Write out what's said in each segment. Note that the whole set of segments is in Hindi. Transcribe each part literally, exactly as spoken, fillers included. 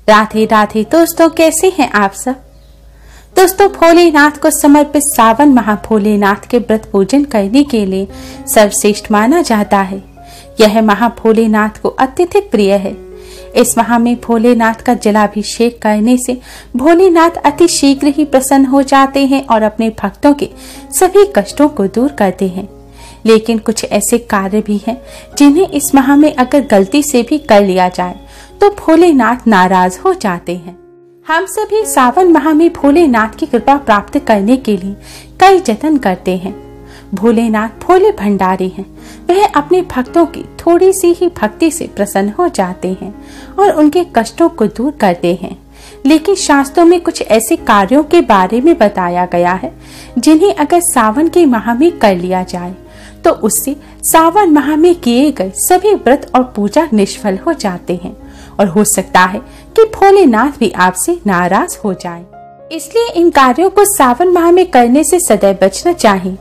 राधे राधे दोस्तों, कैसे हैं आप सब। दोस्तों, भोलेनाथ को समर्पित सावन माह भोलेनाथ के व्रत पूजन करने के लिए सर्वश्रेष्ठ माना जाता है। यह माह भोलेनाथ को अत्यधिक प्रिय है। इस माह में भोलेनाथ का जलाभिषेक करने से भोलेनाथ अति शीघ्र ही प्रसन्न हो जाते हैं और अपने भक्तों के सभी कष्टों को दूर करते हैं। लेकिन कुछ ऐसे कार्य भी हैं जिन्हें इस माह में अगर गलती से भी कर लिया जाए तो भोलेनाथ नाराज हो जाते हैं। हम सभी सावन माह में भोलेनाथ की कृपा प्राप्त करने के लिए कई जतन करते हैं। भोलेनाथ भोले भंडारी हैं। वह अपने भक्तों की थोड़ी सी ही भक्ति से प्रसन्न हो जाते हैं और उनके कष्टों को दूर करते हैं। लेकिन शास्त्रों में कुछ ऐसे कार्यों के बारे में बताया गया है जिन्हें अगर सावन के माह में कर लिया जाए तो उससे सावन माह में किए गए सभी व्रत और पूजा निष्फल हो जाते हैं और हो सकता है कि भोलेनाथ भी आपसे नाराज हो जाएं। इसलिए इन कार्यों को सावन माह में करने से सदैव बचना चाहिए।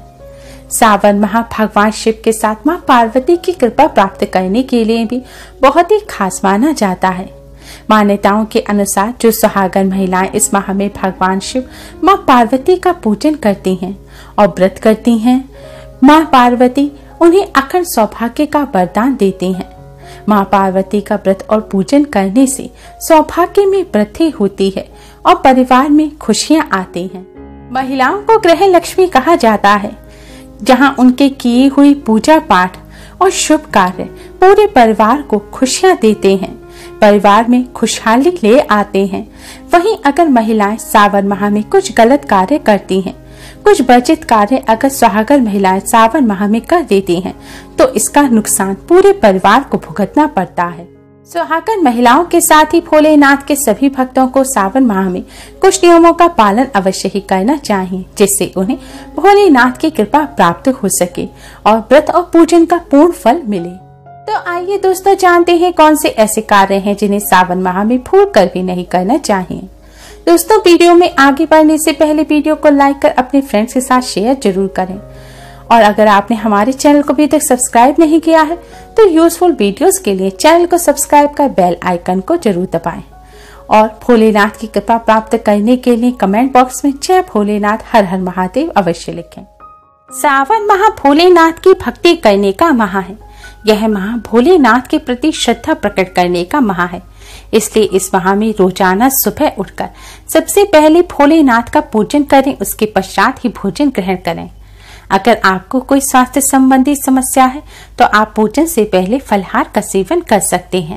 सावन माह भगवान शिव के साथ मां पार्वती की कृपा प्राप्त करने के लिए भी बहुत ही खास माना जाता है। मान्यताओं के अनुसार जो सुहागन महिलाएं इस माह में भगवान शिव मां पार्वती का पूजन करती हैं और व्रत करती हैं, मां पार्वती उन्हें अखंड सौभाग्य का वरदान देती हैं। मां पार्वती का व्रत और पूजन करने से सौभाग्य में वृद्धि होती है और परिवार में खुशियां आती हैं। महिलाओं को गृह लक्ष्मी कहा जाता है, जहां उनके किए हुई पूजा पाठ और शुभ कार्य पूरे परिवार को खुशियां देते हैं, परिवार में खुशहाली ले आते हैं। वहीं अगर महिलाएं सावन माह में कुछ गलत कार्य करती हैं, कुछ वर्जित कार्य अगर सुहागन महिलाएं सावन माह में कर देती हैं, तो इसका नुकसान पूरे परिवार को भुगतना पड़ता है। सुहागन महिलाओं के साथ ही भोलेनाथ के सभी भक्तों को सावन माह में कुछ नियमों का पालन अवश्य ही करना चाहिए, जिससे उन्हें भोलेनाथ की कृपा प्राप्त हो सके और व्रत और पूजन का पूर्ण फल मिले। तो आइए दोस्तों, जानते हैं कौन से ऐसे कार्य हैं जिन्हें सावन माह में भूल कर भी नहीं करना चाहिए। दोस्तों, वीडियो में आगे बढ़ने से पहले वीडियो को लाइक कर अपने फ्रेंड्स के साथ शेयर जरूर करें और अगर आपने हमारे चैनल को अभी तक सब्सक्राइब नहीं किया है तो यूजफुल वीडियोस के लिए चैनल को सब्सक्राइब कर बेल आइकन को जरूर दबाएं और भोलेनाथ की कृपा प्राप्त करने के लिए कमेंट बॉक्स में जय भोलेनाथ हर हर महादेव अवश्य लिखें। सावन माह भोलेनाथ की भक्ति करने का माह है। यह माह भोलेनाथ के प्रति श्रद्धा प्रकट करने का माह है। इसलिए इस माह में रोजाना सुबह उठकर सबसे पहले भोलेनाथ का पूजन करें, उसके पश्चात ही भोजन ग्रहण करें। अगर आपको कोई स्वास्थ्य संबंधी समस्या है तो आप पूजन से पहले फलहार का सेवन कर सकते हैं,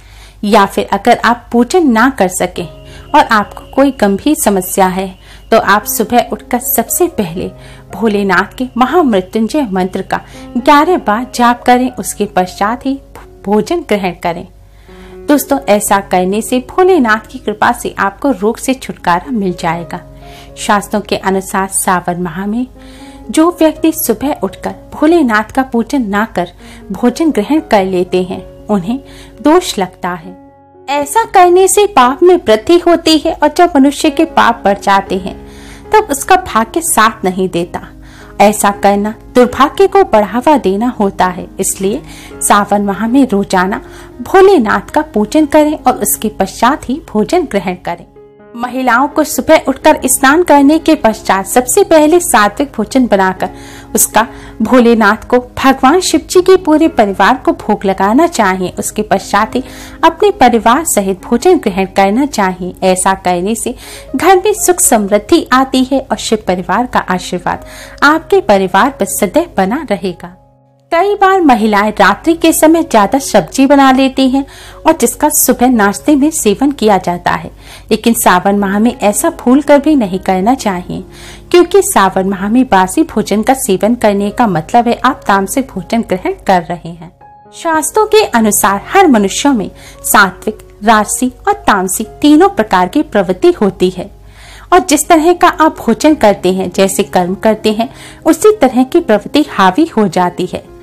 या फिर अगर आप पूजन ना कर सकें और आपको कोई गंभीर समस्या है तो आप सुबह उठकर सबसे पहले भोलेनाथ के महामृत्युंजय मंत्र का ग्यारह बार जाप करें, उसके पश्चात ही भोजन ग्रहण करें। दोस्तों, ऐसा करने से भोलेनाथ की कृपा से आपको रोग से छुटकारा मिल जाएगा। शास्त्रों के अनुसार सावन माह में जो व्यक्ति सुबह उठकर भोलेनाथ का पूजन ना कर भोजन ग्रहण कर लेते हैं, उन्हें दोष लगता है। ऐसा करने से पाप में वृद्धि होती है और जब मनुष्य के पाप बढ़ जाते हैं तब उसका भाग्य साथ नहीं देता। ऐसा करना दुर्भाग्य को बढ़ावा देना होता है। इसलिए सावन माह में रोजाना भोलेनाथ का पूजन करें और उसके पश्चात ही भोजन ग्रहण करें। महिलाओं को सुबह उठकर स्नान करने के पश्चात सबसे पहले सात्विक भोजन बनाकर उसका भोलेनाथ को भगवान शिव जी के पूरे परिवार को भोग लगाना चाहिए। उसके पश्चात ही अपने परिवार सहित भोजन ग्रहण करना चाहिए। ऐसा करने से घर में सुख समृद्धि आती है और शिव परिवार का आशीर्वाद आपके परिवार पर सदैव बना रहेगा। कई बार महिलाएं रात्रि के समय ज्यादा सब्जी बना लेती हैं और जिसका सुबह नाश्ते में सेवन किया जाता है, लेकिन सावन माह में ऐसा भूल कर भी नहीं करना चाहिए, क्योंकि सावन माह में बासी भोजन का सेवन करने का मतलब है आप तामसिक भोजन ग्रहण कर रहे हैं। शास्त्रों के अनुसार हर मनुष्यों में सात्विक, राजसी और तामसिक तीनों प्रकार की प्रवृत्ति होती है और जिस तरह का आप भोजन करते हैं, जैसे कर्म करते हैं, उसी तरह की प्रवृत्ति हावी हो जाती है।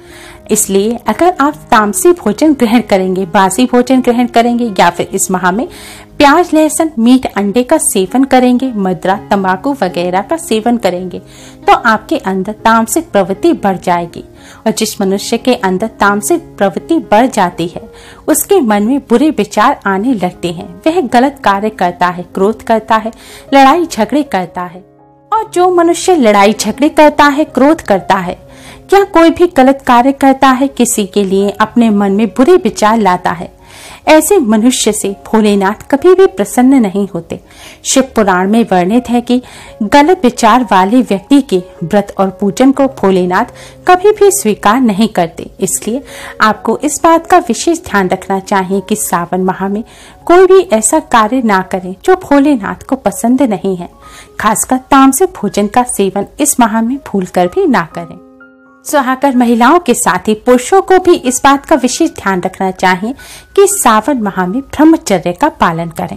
इसलिए अगर आप तामसी भोजन ग्रहण करेंगे, बासी भोजन ग्रहण करेंगे या फिर इस माह में प्याज, लहसुन, मीट, अंडे का सेवन करेंगे, मदिरा, तंबाकू वगैरह का सेवन करेंगे तो आपके अंदर तामसिक प्रवृत्ति बढ़ जाएगी। और जिस मनुष्य के अंदर तामसिक प्रवृत्ति बढ़ जाती है उसके मन में बुरे विचार आने लगते हैं, वह गलत कार्य करता है, क्रोध करता है, लड़ाई झगड़े करता है। और जो मनुष्य लड़ाई झगड़े करता है, क्रोध करता है या कोई भी गलत कार्य करता है, किसी के लिए अपने मन में बुरे विचार लाता है, ऐसे मनुष्य से भोलेनाथ कभी भी प्रसन्न नहीं होते। शिव पुराण में वर्णित है कि गलत विचार वाले व्यक्ति के व्रत और पूजन को भोलेनाथ कभी भी स्वीकार नहीं करते। इसलिए आपको इस बात का विशेष ध्यान रखना चाहिए कि सावन माह में कोई भी ऐसा कार्य ना करें जो भोलेनाथ को पसंद नहीं है। खासकर तामसिक भोजन का सेवन इस माह में भूलकर भी ना करें। सुहागर महिलाओं के साथ ही पुरुषों को भी इस बात का विशेष ध्यान रखना चाहिए कि सावन माह में ब्रह्मचर्य का पालन करें।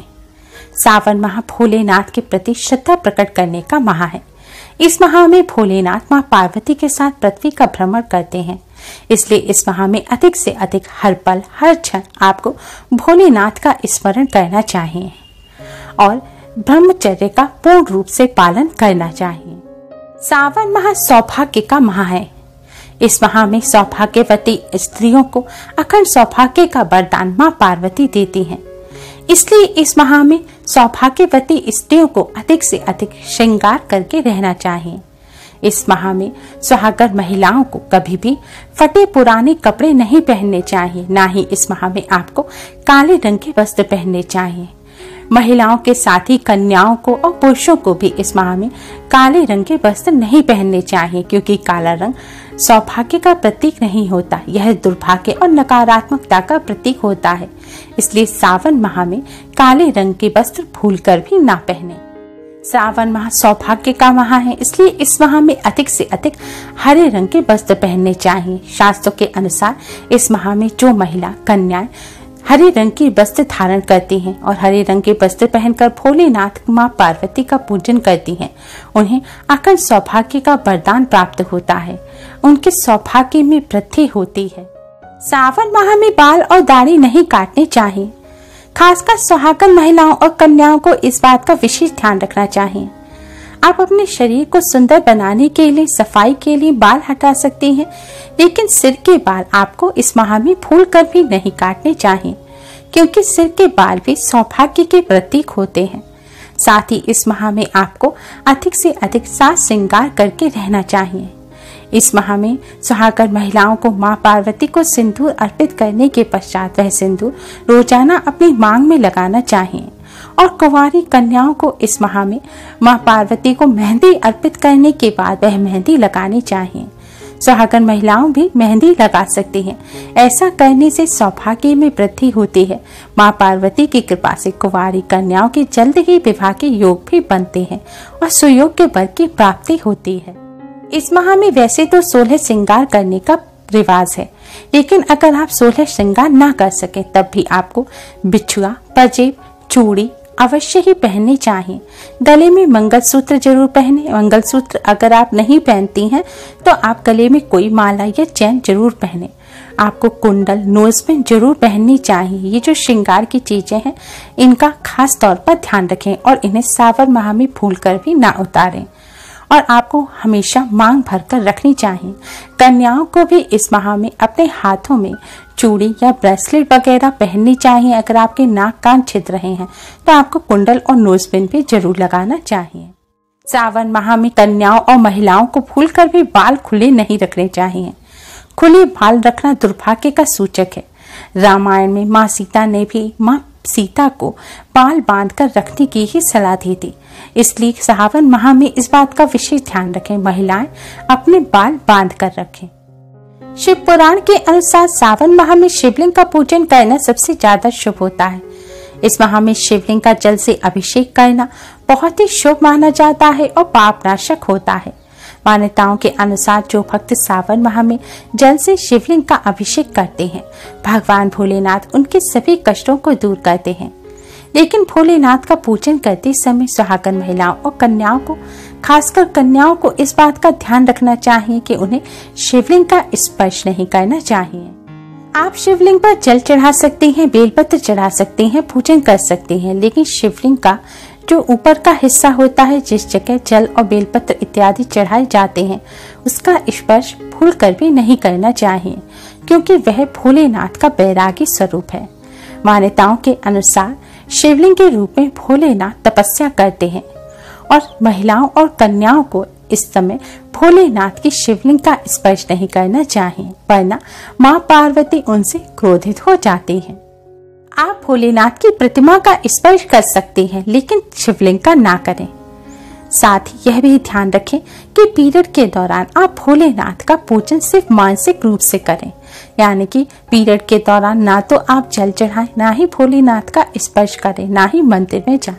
सावन माह भोलेनाथ के प्रति श्रद्धा प्रकट करने का माह है। इस माह में भोलेनाथ मां पार्वती के साथ पृथ्वी का भ्रमण करते हैं, इसलिए इस माह में अधिक से अधिक हर पल हर क्षण आपको भोलेनाथ का स्मरण करना चाहिए और ब्रह्मचर्य का पूर्ण रूप से पालन करना चाहिए। सावन माह सौभाग्य का माह है। इस माह में सौभाग्यवती स्त्रियों को अखंड सौभाग्य का वरदान मां पार्वती देती हैं। इसलिए इस माह में सौभाग्यवती स्त्रियों को अधिक से अधिक श्रृंगार करके रहना चाहिए। इस माह में सुहागर महिलाओं को कभी भी फटे पुराने कपड़े नहीं पहनने चाहिए, ना ही इस माह में आपको काले रंग के वस्त्र पहनने चाहिए। महिलाओं के साथ ही कन्याओं को और पुरुषों को भी इस माह में काले रंग के वस्त्र नहीं पहनने चाहिए, क्योंकि काला रंग सौभाग्य का प्रतीक नहीं होता, यह दुर्भाग्य और नकारात्मकता का प्रतीक होता है। इसलिए सावन माह में काले रंग के वस्त्र भूलकर भी ना पहने। सावन माह सौभाग्य का माह है, इसलिए इस माह में अधिक से अधिक हरे रंग के वस्त्र पहनने चाहिए। शास्त्रों के अनुसार इस माह में जो महिला कन्याएं हरे रंग के वस्त्र धारण करती हैं और हरे रंग के वस्त्र पहनकर भोलेनाथ मां पार्वती का पूजन करती हैं, उन्हें अखंड सौभाग्य का वरदान प्राप्त होता है, उनके सौभाग्य में वृद्धि होती है। सावन माह में बाल और दाढ़ी नहीं काटने चाहिए। खासकर सुहागन महिलाओं और कन्याओं को इस बात का विशेष ध्यान रखना चाहिए। आप अपने शरीर को सुंदर बनाने के लिए, सफाई के लिए बाल हटा सकती हैं, लेकिन सिर के बाल आपको इस माह में भूलकर भी नहीं काटने चाहिए, क्योंकि सिर के बाल भी सौभाग्य के प्रतीक होते हैं। साथ ही इस माह में आपको अधिक से अधिक साज श्रृंगार करके रहना चाहिए। इस माह में सुहागर महिलाओं को मां पार्वती को सिंदूर अर्पित करने के पश्चात वह सिंदूर रोजाना अपनी मांग में लगाना चाहिए और कुंवारी कन्याओं को इस माह में मां पार्वती को मेहंदी अर्पित करने के बाद वह मेहंदी लगानी चाहिए। सुहागन महिलाओं भी मेहंदी लगा सकती हैं। ऐसा करने से सौभाग्य में वृद्धि होती है। मां पार्वती की कृपा से कुंवारी कन्याओं के जल्द ही विवाह के योग भी बनते हैं और सुयोग के वर की प्राप्ति होती है। इस माह में वैसे तो सोलह श्रृंगार करने का रिवाज है, लेकिन अगर आप सोलह श्रृंगार ना कर सके तब भी आपको बिछुआ, पंजेब, चूड़ी अवश्य ही पहननी चाहिए। गले में मंगलसूत्र जरूर पहने। मंगलसूत्र अगर आप नहीं पहनती हैं तो आप गले में कोई माला या चैन जरूर पहने। आपको कुंडल, नोजपिन जरूर पहननी चाहिए। ये जो श्रृंगार की चीजें हैं इनका खास तौर पर ध्यान रखें और इन्हें सावन माह में भूलकर भी ना उतारें और आपको हमेशा मांग भरकर रखनी चाहिए। कन्याओं को भी इस माह में अपने हाथों में चूड़ी या ब्रेसलेट वगैरह पहननी चाहिए। अगर आपके नाक कान छिद रहे हैं तो आपको कुंडल और नोजपिन भी जरूर लगाना चाहिए। सावन माह में कन्याओं और महिलाओं को भूलकर भी बाल खुले नहीं रखने चाहिए। खुले बाल रखना दुर्भाग्य का सूचक है। रामायण में माँ सीता ने भी माँ सीता को बाल बांधकर रखने की ही सलाह दी थी। इसलिए सावन माह में इस बात का विशेष ध्यान रखें, महिलाएं अपने बाल बांध कर रखें। शिव पुराण के अनुसार सावन माह में शिवलिंग का पूजन करना सबसे ज्यादा शुभ होता है। इस माह में शिवलिंग का जल से अभिषेक करना बहुत ही शुभ माना जाता है और पाप नाशक होता है। मान्यताओं के अनुसार जो भक्त सावन माह में जल से शिवलिंग का अभिषेक करते हैं, भगवान भोलेनाथ उनके सभी कष्टों को दूर करते हैं। लेकिन भोलेनाथ का पूजन करते समय सुहागन महिलाओं और कन्याओं को, खासकर कन्याओं को, इस बात का ध्यान रखना चाहिए कि उन्हें शिवलिंग का स्पर्श नहीं करना चाहिए। आप शिवलिंग पर जल चढ़ा सकते हैं, बेलपत्र चढ़ा सकते हैं, पूजन कर सकते हैं, लेकिन शिवलिंग का जो ऊपर का हिस्सा होता है, जिस जगह जल और बेलपत्र इत्यादि चढ़ाए जाते हैं, उसका स्पर्श भूल कर भी नहीं करना चाहिए, क्योंकि वह भोलेनाथ का बैरागी स्वरूप है। मान्यताओं के अनुसार शिवलिंग के रूप में भोलेनाथ तपस्या करते हैं और महिलाओं और कन्याओं को इस समय भोलेनाथ की शिवलिंग का स्पर्श नहीं करना चाहिए, वरना मां पार्वती उनसे क्रोधित हो जाती हैं। आप भोलेनाथ की प्रतिमा का स्पर्श कर सकते हैं, लेकिन शिवलिंग का ना करें। साथ ही यह भी ध्यान रखें कि पीरियड के दौरान आप भोलेनाथ का पूजन सिर्फ मानसिक रूप से करें, यानी कि पीरियड के दौरान ना तो आप जल चढ़ाएं, ना ही भोलेनाथ का स्पर्श करें, ना ही मंदिर में जाएं,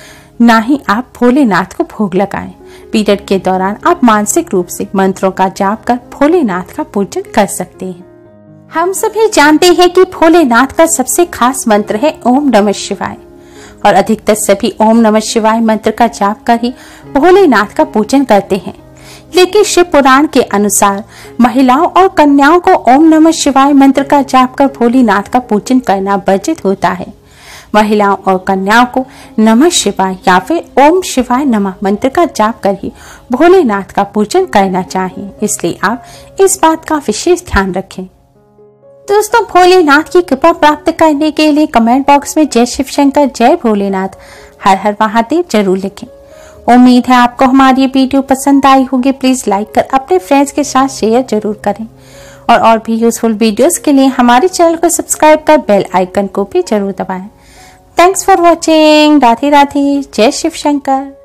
ना ही आप भोलेनाथ को भोग लगाएं। पीरियड के दौरान आप मानसिक रूप से मंत्रों का जाप कर भोलेनाथ का पूजन कर सकते हैं। हम सभी जानते हैं कि भोलेनाथ का सबसे खास मंत्र है ओम नमः शिवाय, और अधिकतर सभी ओम नमः शिवाय मंत्र का जाप कर ही भोलेनाथ का पूजन करते हैं। लेकिन शिव पुराण के अनुसार महिलाओं और कन्याओं को ओम नमः शिवाय मंत्र का जाप कर भोलेनाथ का पूजन करना वर्जित होता है। महिलाओं और कन्याओं को नमः शिवाय या फिर ओम शिवाय नमः मंत्र का जाप कर ही भोलेनाथ का पूजन करना चाहिए, इसलिए आप इस बात का विशेष ध्यान रखें। दोस्तों, भोलेनाथ की कृपा प्राप्त करने के लिए कमेंट बॉक्स में जय शिव शंकर, जय भोलेनाथ, हर हर महादेव जरूर लिखें। उम्मीद है आपको हमारी ये वीडियो पसंद आई होगी। प्लीज लाइक कर अपने फ्रेंड्स के साथ शेयर जरूर करें, और और भी यूजफुल वीडियोस के लिए हमारे चैनल को सब्सक्राइब कर बेल आइकन को भी जरूर दबाएं। Thanks for watching. Radhe Radhe, जय शिव शंकर।